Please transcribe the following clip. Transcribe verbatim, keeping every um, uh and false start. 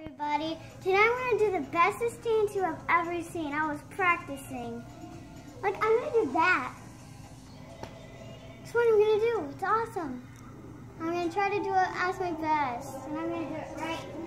Everybody, today I'm going to do the bestest dance you have ever seen. I was practicing. Like, I'm going to do that. That's what I'm going to do. It's awesome. I'm going to try to do it as my best. And I'm going to do it right